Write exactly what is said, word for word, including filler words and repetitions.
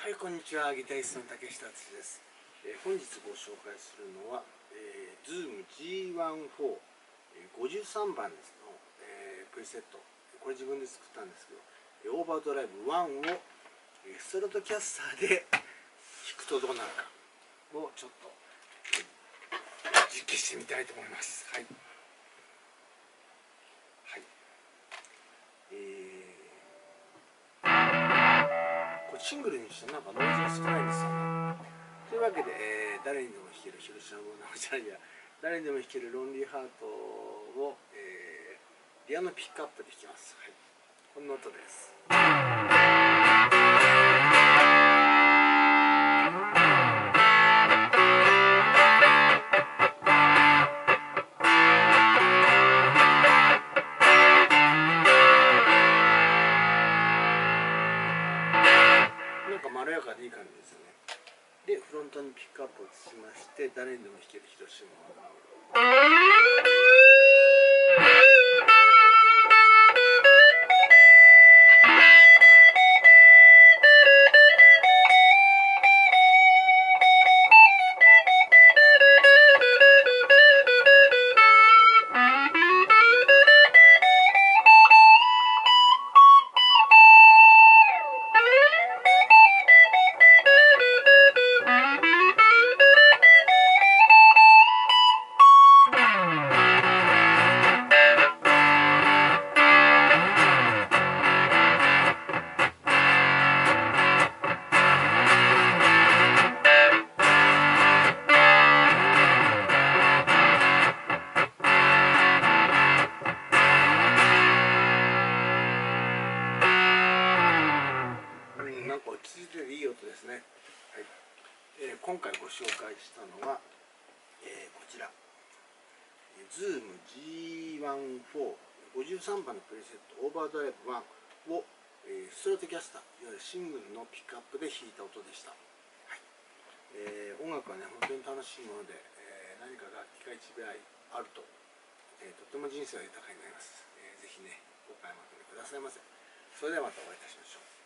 はい、こんにちは。ギタリストの竹下敦です。えー、本日ご紹介するのは、えー、Zoom ジーワンフォー、えー、ごじゅうさんばんですの、えー、プリセット。これ自分で作ったんですけど、オーバードライブワンを、えー、ストレートキャスターで弾くとどうなるかをちょっと実験してみたいと思います。はい。はい。えーシングルにしてなんかノイズが少ないんですよね。というわけで、えー、誰にでも弾ける広島のじゃないや誰にでも弾けるロンリーハートを、えー、ピアノピックアップで弾きます。はい、こんな音です。なんかまろやかでいい感じですよね。で、フロントにピックアップをしまして、誰にでも弾ける広島なんか落ち着いてていい音ですね。はい。えー、今回ご紹介したのは、えー、こちら Zoom ジーワンフォー ごじゅうさんばんのプレセットオーバードライブワンを、えー、ストレートキャスター、いわゆるシングルのピックアップで弾いた音でした。はい。えー、音楽はね本当に楽しいもので、えー、何か楽器が一部合いあると、えー、とても人生が豊かになります。えー、ぜひねお買い求めくださいませ。それではまたお会いいたしましょう。